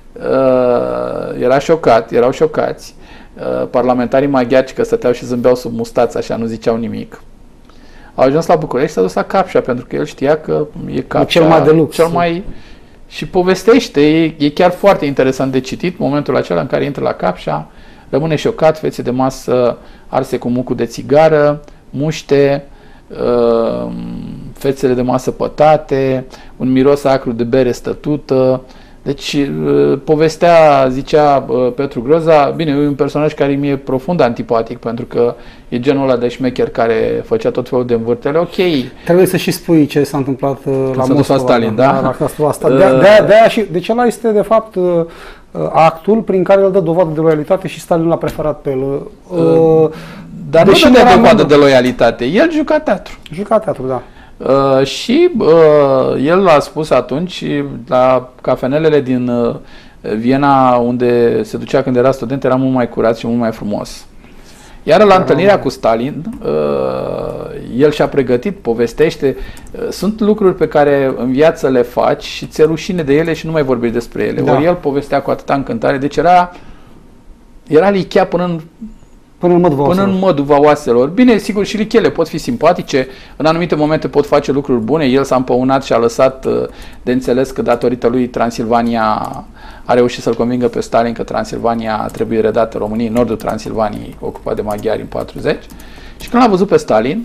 Uh, era șocat, erau șocați. Uh, parlamentarii maghiari că stăteau și zâmbeau sub mustață, așa, nu ziceau nimic. Au ajuns la București și s-a dus la Capșa, pentru că el știa că e Capșa cel mai de lux. Cel mai... Și povestește, e, e chiar foarte interesant de citit, momentul acela în care intră la Capșa, rămâne șocat, fețe de masă arse cu mucul de țigară, muște, uh, fețele de masă pătate, un miros acru de bere stătută. Deci povestea, zicea Petru Groza, bine, e un personaj care mi-e profund antipatic, pentru că e genul ăla de șmecher care făcea tot felul de învârtele, ok. Trebuie să și spui ce s-a întâmplat la Moscova, Stalin, da? La Stalin, da? De, de, de aia și, deci ăla este, de fapt, actul prin care el dă dovadă de loialitate și Stalin l-a preferat pe el. Uh, Dar nu dă dovadă de loialitate, el juca teatru. Juca teatru, da. Uh, și uh, el a spus atunci la cafenelele din uh, Viena, unde se ducea când era student, era mult mai curat și mult mai frumos. Iar la întâlnirea cu Stalin, uh, el și-a pregătit, povestește, uh, sunt lucruri pe care în viață le faci și ți-e rușine de ele și nu mai vorbești despre ele. Da. Ori el povestea cu atâta încântare, deci era, era lichea până în Până în măduva Până în măduva oaselor. Bine, sigur, și lichele pot fi simpatice, în anumite momente pot face lucruri bune. El s-a împăunat și a lăsat de înțeles că datorită lui Transilvania a reușit să-l convingă pe Stalin că Transilvania trebuie redată României, nordul Transilvaniei, ocupat de maghiari în patruzeci. Și când l-a văzut pe Stalin,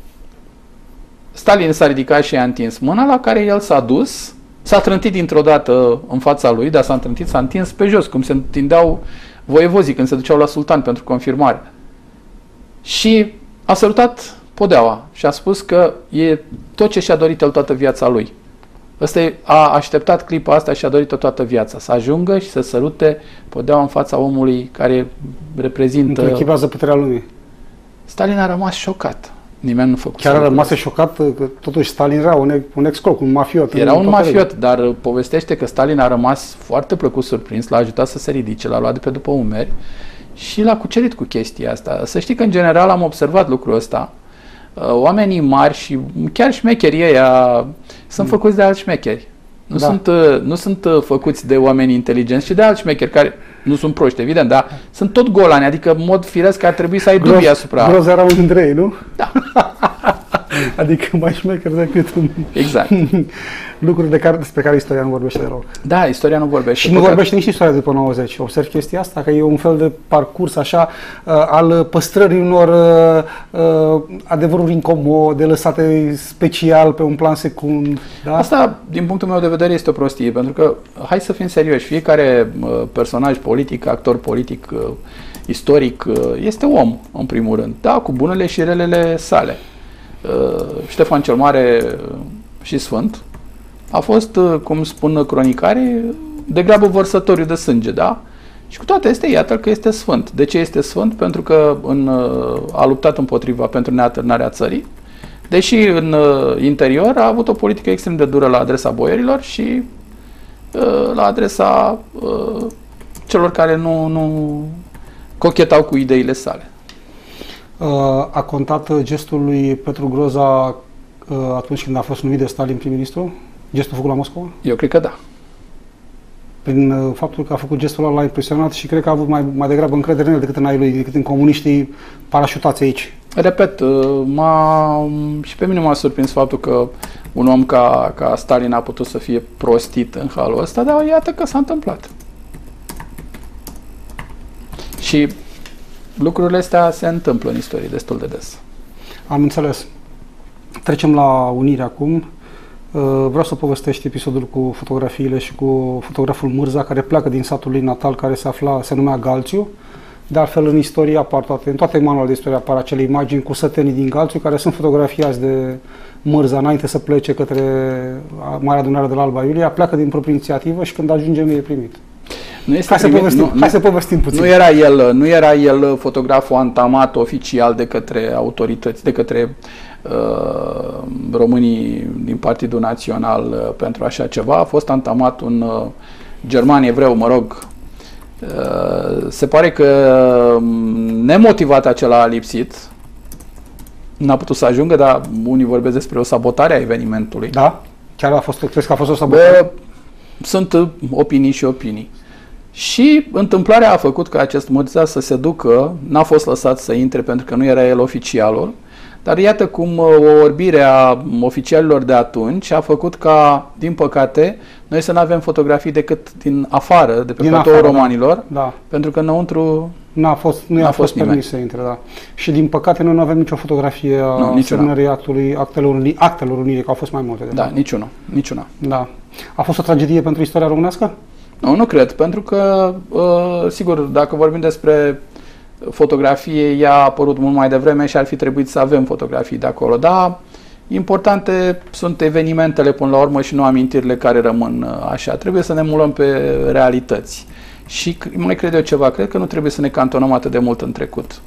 Stalin s-a ridicat și i-a întins mâna, la care el s-a dus, s-a trântit dintr-o dată în fața lui, dar s-a trântit, s-a întins pe jos, cum se întindeau voievozii când se duceau la sultan pentru confirmare. Și a sărutat podeaua și a spus că e tot ce și-a dorit el toată viața lui. Ăsta e, a așteptat clipa asta și a dorit-o toată viața. Să ajungă și să sărute podeaua în fața omului care reprezintă... Întrechipează puterea lumii. Stalin a rămas șocat. Nimeni nu făcut. Chiar a rămas șocat că totuși Stalin era un, un excloc, un mafiot. Era un mafiot, dar povestește că Stalin a rămas foarte plăcut surprins, l-a ajutat să se ridice, l-a luat de pe după umeri și l-a cucerit cu chestia asta. Să știi că în general am observat lucrul ăsta. Oamenii mari și chiar șmecherii ăia sunt făcuți de alți șmecheri. Nu, da. sunt, nu sunt făcuți de oameni inteligenți, ci de alți șmecheri care nu sunt proști, evident, dar sunt tot golani, adică în mod firesc ar trebui să ai dubii asupra... Groza era un dintre ei, nu? Da. Adică mai șmecher decât un... Exact. Lucruri de care, despre care istoria nu vorbește deloc. Da, istoria nu vorbește. Și nu vorbește nici istoria după nouăzeci. Observ chestia asta, că e un fel de parcurs așa uh, al păstrării unor uh, uh, adevăruri incomode, lăsate special pe un plan secund. Da? Asta, din punctul meu de vedere, este o prostie, pentru că, hai să fim serioși, fiecare uh, personaj politic, actor politic, uh, istoric, uh, este om, în primul rând, da, cu bunele și relele sale. Uh, Ștefan cel Mare uh, și Sfânt a fost, uh, cum spun cronicarii, degrabă vărsătoriu de sânge, da? Și cu toate astea, iată că este sfânt. De ce este sfânt? Pentru că în, uh, a luptat împotriva pentru neatârnarea țării, deși în uh, interior a avut o politică extrem de dură la adresa boierilor și uh, la adresa uh, celor care nu, nu cochetau cu ideile sale. A contat gestul lui Petru Groza atunci când a fost numit de Stalin prim-ministru? Gestul făcut la Moscova? Eu cred că da. Prin faptul că a făcut gestul ăla, l-a impresionat și cred că a avut mai, mai degrabă încredere în el decât în ai lui, decât în comuniștii parașutați aici. Repet, m-a, și pe mine m-a surprins faptul că un om ca, ca Stalin a putut să fie prostit în halul ăsta, dar iată că s-a întâmplat. Și lucrurile astea se întâmplă în istorie destul de des. Am înțeles. Trecem la unire acum. Vreau să povestești episodul cu fotografiile și cu fotograful Mârza, care pleacă din satul lui natal, care se afla, se numea Galțiu. De altfel, în istorie apar toate, în toate manualele de istorie apar acele imagini cu sătenii din Galțiu, care sunt fotografiați de Mârza înainte să plece către Marea Adunare de la Alba Iulia. Pleacă din proprie inițiativă și când ajunge nu e primit. Nu este hai, primit, să povestim, nu, hai să povestim puțin. Nu era, el, nu era el fotograful antamat oficial de către autorități, de către uh, românii din Partidul Național uh, pentru așa ceva. A fost antamat un uh, german evreu, mă rog. Uh, se pare că nemotivat acela a lipsit. N-a putut să ajungă, dar unii vorbesc despre o sabotare a evenimentului. Da? Chiar a fost, crezi că a fost o sabotare? Bă, sunt opinii și opinii. Și întâmplarea a făcut ca acest Mârza să se ducă, n-a fost lăsat să intre pentru că nu era el oficialul, dar iată cum o orbire a oficialilor de atunci a făcut ca, din păcate, noi să nu avem fotografii decât din afară, de pe din platoul afară, romanilor, da. Da. pentru că înăuntru n-a fost, nu i-a fost permis să intre, da. Și din păcate noi nu avem nicio fotografie a semnării actului, actelor, uni, actelor unirii, că au fost mai multe. De da, fapt. niciuna, niciuna. Da. A fost o tragedie pentru istoria românească? Nu, nu cred, pentru că, uh, sigur, dacă vorbim despre fotografie, ea a apărut mult mai devreme și ar fi trebuit să avem fotografii de acolo, dar importante sunt evenimentele până la urmă și nu amintirile care rămân așa. Trebuie să ne mulăm pe realități. Și mai cred eu ceva, cred că nu trebuie să ne cantonăm atât de mult în trecut.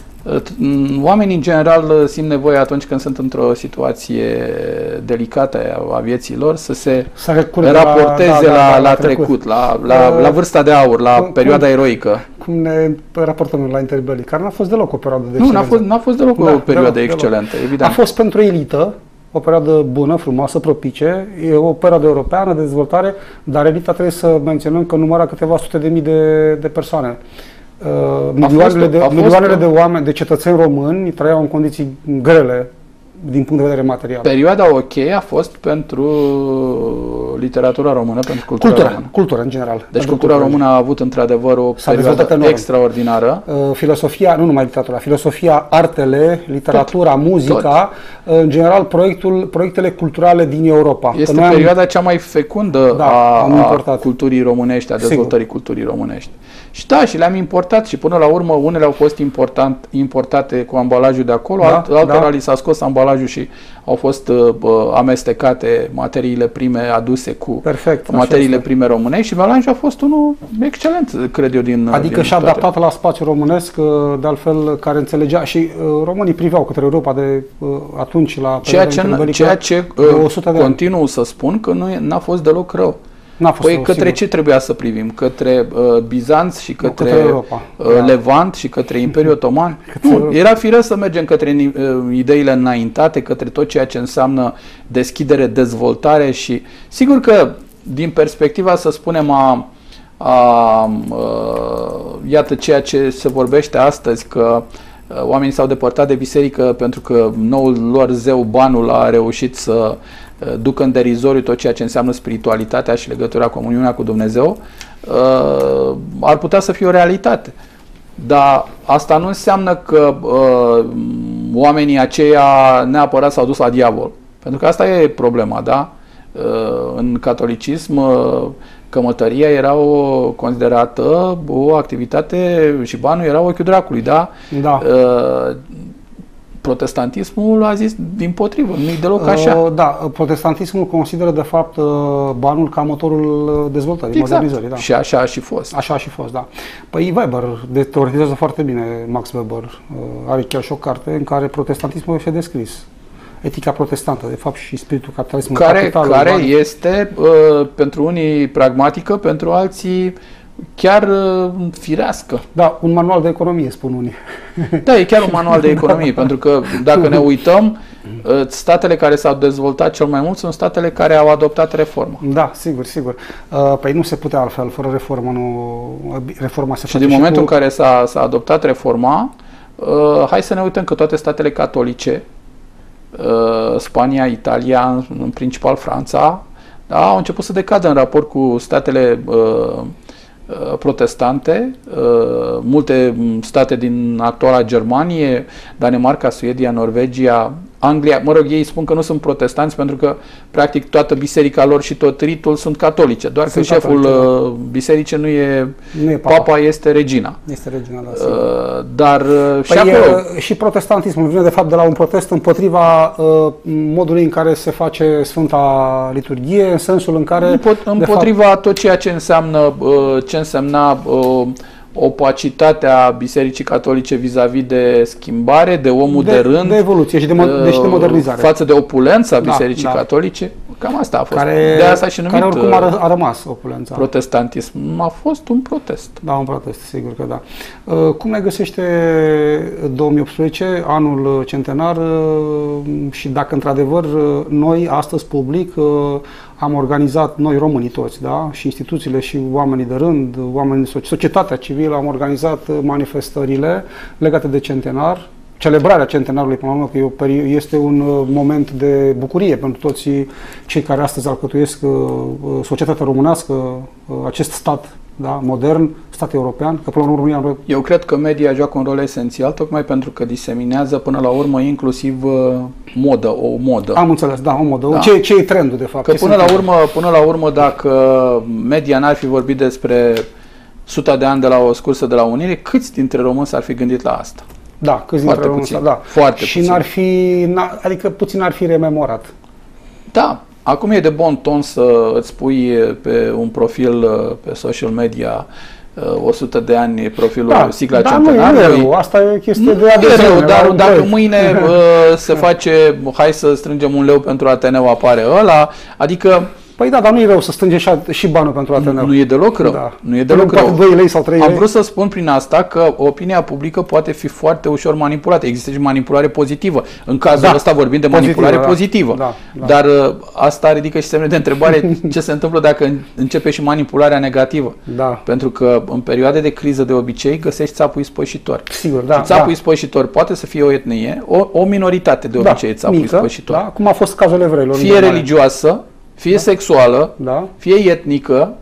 Oamenii, în general, simt nevoie atunci când sunt într-o situație delicată a vieții lor să se să raporteze la, la, la, la trecut, trecut la, la, la vârsta de aur, la cum, perioada eroică. Cum ne raportăm la Interbellic, care n-a fost deloc o perioadă de Nu, n-a fost, n-a fost deloc da, o perioadă deloc, excelentă, deloc. Evident. A fost pentru elită o perioadă bună, frumoasă, propice, e o perioadă europeană de dezvoltare, dar elita trebuie să menționăm că număra câteva sute de mii de, de persoane. Uh, milioanele, de, milioanele de oameni, de cetățeni români trăiau în condiții grele din punct de vedere material. Perioada ok a fost pentru literatura română, pentru cultura cultura, română. Cultura, în general. Deci cultura română a avut într-adevăr o perioadă extraordinară. Uh, filosofia, nu numai literatura, filosofia, artele, literatura, tot, muzica, tot. În general proiectul, proiectele culturale din Europa. Este perioada am... cea mai fecundă da, a, a culturii românești, a dezvoltării Sigur. culturii românești. Și da, și le-am importat și până la urmă unele au fost important, importate cu ambalajul de acolo, da, alt, altora da. li s-a scos ambalajul și au fost uh, amestecate materiile prime aduse cu Perfect, materiile prime românești și melanjul a fost unul excelent, cred eu, din Adică din și-a adaptat la spațiul românesc, de altfel, care înțelegea și uh, românii priveau către Europa de uh, atunci la ceea ce, ceea ce uh, continuu să spun că nu n-a fost deloc rău. Păi către sigur. ce trebuia să privim? Către uh, Bizanț și către, către Europa. Uh, da. Levant și către Imperiul Otoman? Nu, era firesc să mergem către uh, ideile înaintate, către tot ceea ce înseamnă deschidere, dezvoltare și sigur că din perspectiva, să spunem, a, a, a iată ceea ce se vorbește astăzi, că uh, oamenii s-au depărtat de biserică pentru că noul lor zeu, banul, a reușit să ducă în derizoriu tot ceea ce înseamnă spiritualitatea și legătura, comuniunea cu Dumnezeu, uh, ar putea să fie o realitate. Dar asta nu înseamnă că uh, oamenii aceia neapărat s-au dus la diavol. Pentru că asta e problema, da? Uh, în catolicism, uh, cămătăria era o considerată o activitate și banul era ochiul dracului, da? Da. Uh, Protestantismul a zis dimpotrivă, nu-i deloc așa. Uh, da, protestantismul consideră de fapt banul ca motorul dezvoltării, exact. modernizării. Da. Și așa a și fost. Așa a și fost, da. Păi Weber de teoretizează foarte bine, Max Weber, uh, are chiar și o carte în care protestantismul este descris. Etica protestantă, de fapt, și spiritul capitalismului. Care, care este uh, pentru unii pragmatică, pentru alții chiar firească. Da, un manual de economie, spun unii. Da, e chiar un manual de economie, pentru că dacă ne uităm, statele care s-au dezvoltat cel mai mult sunt statele care au adoptat reforma. Da, sigur, sigur. Păi nu se putea altfel, fără reformă, nu, reforma se Și din momentul cu... în care s-a, s-a adoptat reforma, hai să ne uităm că toate statele catolice, Spania, Italia, în principal Franța, da, au început să decadă în raport cu statele uh, protestante, uh, multe state din actuala Germanie, Danemarca, Suedia, Norvegia, Anglia, mă rog, ei spun că nu sunt protestanți pentru că practic toată biserica lor și tot ritul sunt catolice, doar sunt că șeful catolice, bisericii nu e, nu e papa. Papa, este regina. Este regina, da. Uh, dar păi și acolo... Și protestantismul vine de fapt de la un protest împotriva uh, modului în care se face Sfânta Liturghie, în sensul în care... Împotriva fapt... tot ceea ce înseamnă, uh, ce însemna uh, opacitatea Bisericii Catolice vis-a-vis de schimbare, de omul de, de rând, de evoluție și de, mo- deci de modernizare. Față de opulența Bisericii da, da. Catolice, cam asta a fost. Care, de asta și numit, care oricum a, a rămas opulența. Protestantism. A fost un protest. Da, un protest, sigur că da. Cum ne găsește două mii optsprezece, anul centenar, și dacă într-adevăr noi, astăzi public, am organizat, noi românii toți, da, și instituțiile și oamenii de rând, oamenii de societatea civilă, am organizat manifestările legate de centenar, celebrarea centenarului, până la urmă, că e o este un moment de bucurie pentru toți cei care astăzi alcătuiesc societatea românească, acest stat, da, modern, stat european, că până la urmă România... Eu cred că media joacă un rol esențial, tocmai pentru că diseminează până la urmă inclusiv modă, o modă. Am înțeles, da, o modă. Da. Ce, ce e trendul, de fapt? Că până la, urmă, până la urmă, dacă media n-ar fi vorbit despre suta de ani de la o scursă de la Unire, câți dintre români s-ar fi gândit la asta? Da, câți dintre români, da. Foarte și puțin. n-ar fi, adică puțin ar fi rememorat. Da. Acum e de bon ton să îți pui pe un profil pe social media o sută de ani profilul da, sigla da, centenarului. Nu e rău, asta e o chestie nu de adeziune. E rău, dar dacă mâine uh, se face, hai să strângem un leu pentru Ateneu, apare ăla, adică... Păi da, dar nu e rău să strânge și, și banul pentru Ateneu. Nu e deloc rău. Da. Nu e deloc rău. doi lei sau trei lei. Am vrut să spun prin asta că opinia publică poate fi foarte ușor manipulată. Există și manipulare pozitivă. În cazul da. ăsta vorbim de manipulare pozitivă. Da. Da. Dar uh, asta ridică și semne de întrebare ce se întâmplă dacă începe și manipularea negativă. Da. Pentru că în perioade de criză de obicei găsești țapul ispășitor. Sigur, da. Și țapul da. ispășitor poate să fie o etnie, o, o minoritate de obicei da, țapul mică, ispășitor. Da, cum a fost cazul evreilor. Fie religioasă, fie da. sexuală, da. fie etnică,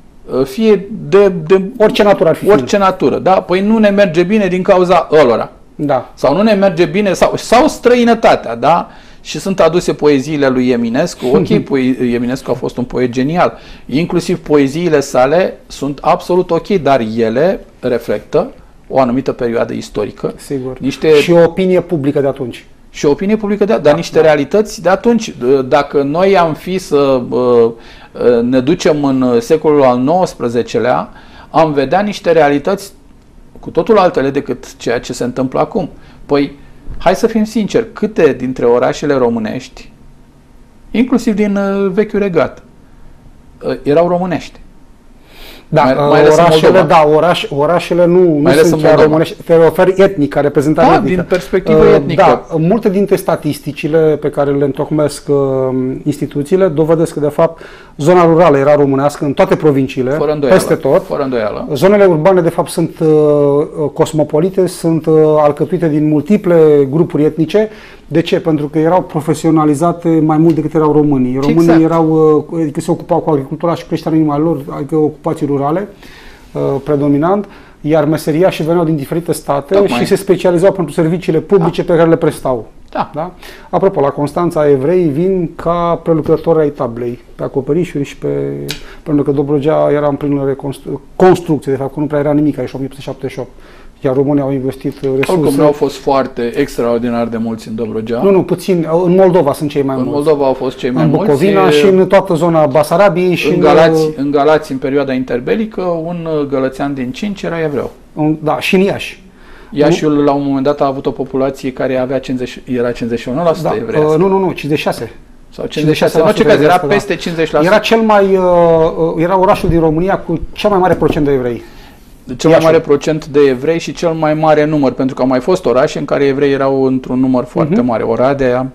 fie de, de orice natură ar fi. Orice natură, da? Păi nu ne merge bine din cauza ălora. Da. Sau nu ne merge bine, sau, sau străinătatea, da? Și sunt aduse poeziile lui Eminescu. Ok, Eminescu a fost un poet genial. Inclusiv poeziile sale sunt absolut ok, dar ele reflectă o anumită perioadă istorică. Sigur. Niște... Și o opinie publică de atunci. Și o opinie publică de atunci, dar niște da. realități de atunci. Dacă noi am fi să ne ducem în secolul al nouăsprezecelea, am vedea niște realități cu totul altele decât ceea ce se întâmplă acum. Păi, hai să fim sinceri, câte dintre orașele românești, inclusiv din vechiul regat, erau românești? Da, mai, mai orașele, da, oraș, orașele nu, nu sunt chiar românești, te oferi etnica, reprezentare da, etnică. din perspectivă uh, etnică. Da, multe dintre statisticile pe care le întocmesc uh, instituțiile dovedesc că, de fapt, zona rurală era românească în toate provinciile, fără îndoială, peste tot. Fără îndoială. Zonele urbane, de fapt, sunt uh, cosmopolite, sunt uh, alcătuite din multiple grupuri etnice. De ce? Pentru că erau profesionalizate mai mult decât erau românii. Românii exact. erau, adică se ocupau cu agricultura și creșterea animalelor, adică ocupații rurale, predominant, iar meseriașii veneau din diferite state Tocmai. și se specializau pentru serviciile publice da. pe care le prestau. Da. Da? Apropo, la Constanța, evreii vin ca prelucrători ai tablei, pe acoperișuri și pe... pentru că Dobrogea era în plină reconstru... construcție, de fapt, că nu prea era nimic aici, o mie opt sute șaptezeci și opt. Iar România au investit resurse. Oricum nu au fost foarte extraordinar de mulți în Dobrogea. Nu, nu, puțin. În Moldova sunt cei mai în mulți. În Moldova au fost cei mai în mulți. În Bucovina și în toată zona Basarabiei. Și în, Galați, în Galați, în perioada interbelică, un gălățean din cinci era evreu. Da, și în Iași. Iașiul, la un moment dat, a avut o populație care avea cincizeci, era cincizeci și unu la sută da, evreiască. Nu, nu, nu, cincizeci și șase. Sau cincizeci și șase, în orice caz, era peste cincizeci la sută. Era cel mai, era orașul din România cu cel mai mare procent de evrei. Cel mai mare procent de evrei și cel mai mare număr, pentru că au mai fost orașe în care evrei erau într-un număr foarte uh-huh. mare. Oradea,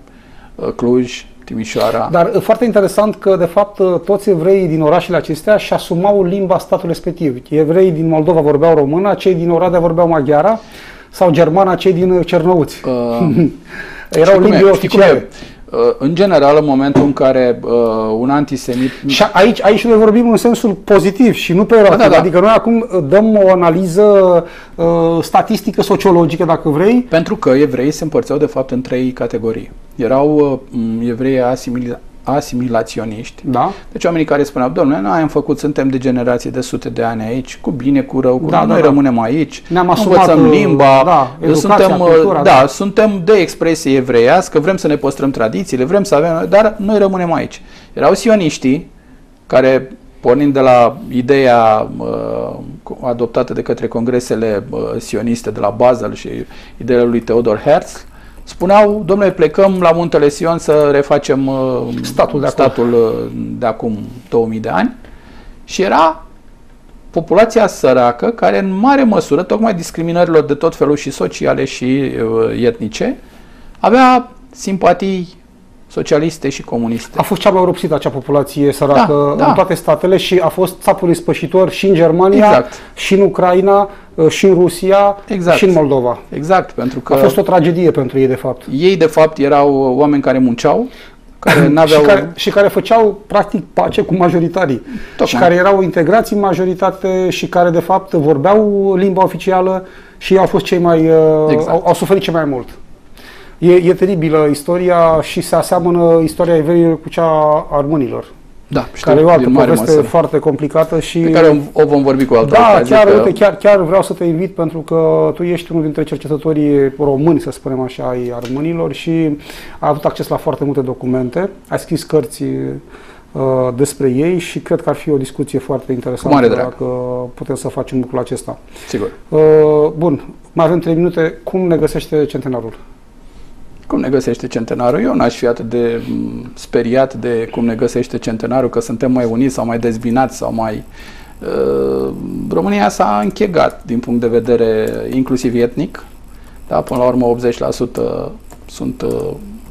Cluj, Timișoara. Dar foarte interesant că, de fapt, toți evreii din orașele acestea și asumau limba statului respectiv. Evreii din Moldova vorbeau română, cei din Oradea vorbeau maghiara sau germana, cei din Cernăuți. Uh, Erau limbi oficiale. În general, în momentul în care uh, un antisemit... Și aici, aici noi vorbim în sensul pozitiv și nu peorativ. Da, da, da. Adică noi acum dăm o analiză uh, statistică, sociologică, dacă vrei. Pentru că evreii se împărțeau, de fapt, în trei categorii. Erau uh, evrei asimila asimilaționiști. Da. Deci oamenii care spuneau, domnule, noi am făcut, suntem de generații de sute de ani aici, cu bine, cu rău, cu da, noi da, rămânem aici, ne-am asumat, învățăm limba, da, educația, suntem, cultura, da, da, suntem de expresie evreiască, vrem să ne păstrăm tradițiile, vrem să avem, dar noi rămânem aici. Erau sioniștii care, pornind de la ideea uh, adoptată de către congresele uh, sioniste de la Basel și ideile lui Theodor Herzl, spuneau, domnule, plecăm la Muntele Sion să refacem uh, statul, de, statul uh, de acum două mii de ani și era populația săracă care în mare măsură, tocmai discriminărilor de tot felul și sociale și uh, etnice, avea simpatii socialiste și comuniste. A fost cea mai oropsită acea populație săracă da, în da. toate statele și a fost țapul ispășitor și în Germania, exact. și în Ucraina, și în Rusia, exact. și în Moldova. Exact, pentru că a fost o tragedie pentru ei, de fapt. Ei, de fapt, erau oameni care munceau, care n-aveau... și, care, și care făceau, practic, pace cu majoritarii. Tocmai. Și care erau integrați în majoritate și care, de fapt, vorbeau limba oficială și au fost cei mai... Exact. au, au suferit cel mai mult. E, e teribilă istoria și se aseamănă istoria evreilor cu cea a armânilor. Da, știu, care e o altă poveste măsură. foarte complicată și... Pe care o vom vorbi cu o altă Da, ocazie, chiar, că... uite, chiar, chiar vreau să te invit pentru că tu ești unul dintre cercetătorii români, să spunem așa, ai armânilor și ai avut acces la foarte multe documente, ai scris cărți uh, despre ei și cred că ar fi o discuție foarte interesantă dacă putem să facem lucrul acesta. Sigur. Uh, bun, mai avem trei minute. Cum ne găsește Centenarul? Cum ne găsește Centenarul? Eu n-aș fi atât de speriat de cum ne găsește Centenarul, că suntem mai uniți sau mai dezbinați sau mai... Uh, România s-a închegat din punct de vedere inclusiv etnic. Da? Până la urmă optzeci la sută sunt, uh,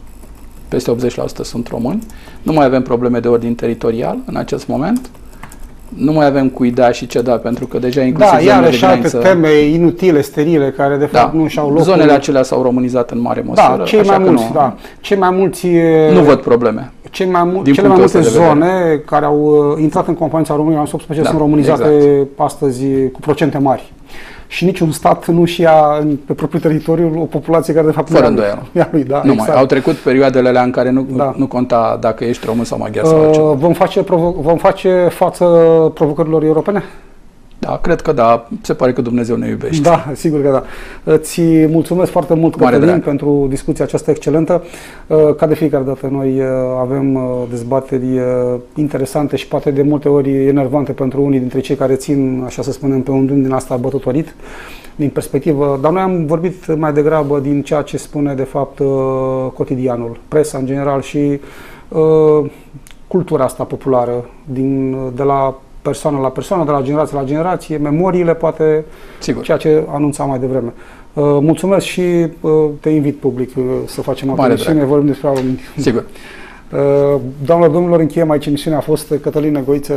peste optzeci la sută sunt români. Nu mai avem probleme de ordin teritorial în acest moment. Nu mai avem cui da și ce da, pentru că deja inclusiv da, zonele de graniță... Da, iarăși alte teme inutile, sterile, care de fapt da. nu și-au locul. Zonele acelea s-au românizat în mare măsură. Da, cei mai mulți, nu, da. Cei mai mulți... Nu văd probleme. Cei mai mu- cele mai multe zone care au intrat în componența României în optsprezece da, sunt românizate exact. astăzi cu procente mari. Și niciun stat nu și ia pe propriul teritoriu o populație care de fapt fără îndoială. Lui, da, nu exact. mai. Au trecut perioadele alea în care nu, da. nu conta dacă ești român sau maghiar sau altceva. Uh, vom face provo- vom face față provocărilor europene? Da, cred că da. Se pare că Dumnezeu ne iubește. Da, sigur că da. Îți mulțumesc foarte mult, Cătălin, pentru discuția aceasta excelentă. Ca de fiecare dată, noi avem dezbateri interesante și poate de multe ori enervante pentru unii dintre cei care țin, așa să spunem, pe un drum din asta bătătorit, din perspectivă. Dar noi am vorbit mai degrabă din ceea ce spune, de fapt, cotidianul, presa în general și uh, cultura asta populară, din, de la persoană la persoană, de la generație la generație, memoriile, poate, sigur. Ceea ce anunțam mai devreme. Uh, mulțumesc și uh, te invit public uh, să facem o emisiune, vorbim despre români. Sigur. Uh, doamnelor, domnilor, încheiem aici emisiunea. A fost Cătălin Negoiță,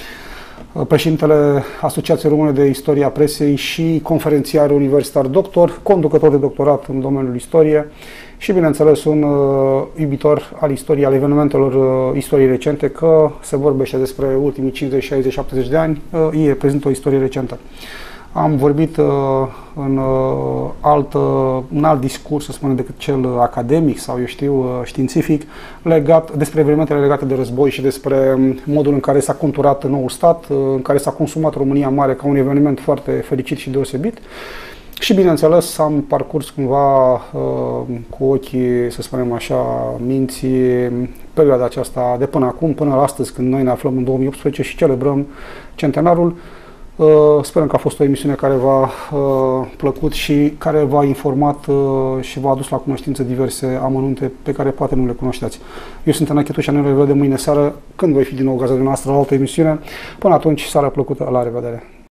uh, președintele Asociației Române de Istoria Presei și conferențiar universitar doctor, conducător de doctorat în domeniul istorie și, bineînțeles, un uh, iubitor al istoriei, al evenimentelor uh, istoriei recente, că se vorbește despre ultimii cincizeci, șaizeci, șaptezeci de ani, uh, ei prezintă o istorie recentă. Am vorbit uh, în, uh, alt, uh, un alt discurs, să spunem, decât cel uh, academic sau, eu știu, uh, științific, legat despre evenimentele legate de război și despre modul în care s-a conturat noul stat, uh, în care s-a consumat România Mare ca un eveniment foarte fericit și deosebit. Și, bineînțeles, am parcurs cumva uh, cu ochii, să spunem așa, minții, perioada aceasta de până acum, până la astăzi, când noi ne aflăm în două mii optsprezece și celebrăm centenarul. Sperăm că a fost o emisiune care v-a plăcut și care v-a informat și v-a adus la cunoștință diverse amănunte pe care poate nu le cunoșteați. Eu sunt Ana Chetușa, ne revedem mâine seară, când voi fi din nou gazda noastră la altă emisiune. Până atunci, seara plăcută, la revedere!